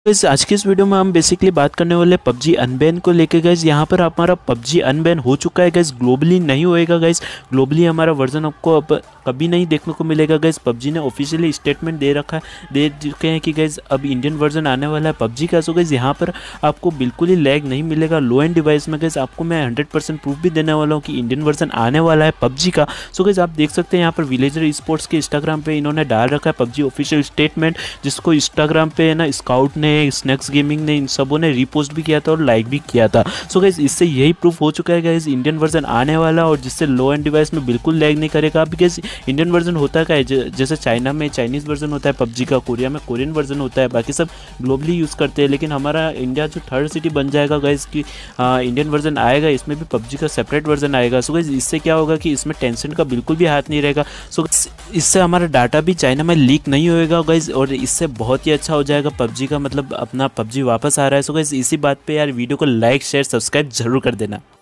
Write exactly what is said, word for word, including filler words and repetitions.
Guys आज की इस वीडियो में हम बेसिकली बात करने वाले पबजी अनबैन को लेके। गाइस यहाँ पर हमारा पबजी अनबैन हो चुका है गाइस, ग्लोबली नहीं होएगा गाइस। ग्लोबली हमारा वर्जन आपको अब कभी नहीं देखने को मिलेगा गाइस। पबजी ने ऑफिशियली स्टेटमेंट दे रखा है दे चुके हैं कि गाइस अब इंडियन वर्जन आने वाला है पबजी का। सो गाइस यहाँ पर आपको बिल्कुल ही लैग नहीं मिलेगा लो एंड डिवाइस में। गाइस आपको मैं हंड्रेड परसेंट प्रूफ भी देने वाला हूँ कि इंडियन वर्जन आने वाला है पबजी का। सो गाइस आप देख सकते हैं यहाँ पर विलेजर स्पोर्ट्स के इंस्टाग्राम पे इन्होंने डाल रखा है पबजी ऑफिशियल स्टेटमेंट, जिसको इंस्टाग्राम पे ना स्काउट ने, स्नैक्स गेमिंग ने, इन सबों ने रीपोस्ट भी किया था और लाइक भी किया था। सो गाइस इससे यही प्रूफ हो चुका है गाइस इंडियन वर्जन आने वाला, और जिससे लो एंड डिवाइस में बिल्कुल लैग नहीं करेगा। बिकॉज इंडियन वर्जन होता क्या है, जैसे चाइना में चाइनीज़ वर्जन होता है पबजी का, कोरिया में कोरियन वर्जन होता है, बाकी सब ग्लोबली यूज़ करते हैं। लेकिन हमारा इंडिया जो थर्ड सिटी बन जाएगा गाइस कि इंडियन वर्जन आएगा, इसमें भी पबजी का सेपरेट वर्जन आएगा। सो गाइस इससे क्या होगा कि इसमें टेंशन का बिल्कुल भी हाथ नहीं रहेगा। सो इससे हमारा डाटा भी चाइना में लीक नहीं होएगा गाइस, और इससे बहुत ही अच्छा हो जाएगा पबजी का, मतलब अपना पबजी वापस आ रहा है। सो गाइस इसी बात पे यार वीडियो को लाइक शेयर सब्सक्राइब जरूर कर देना।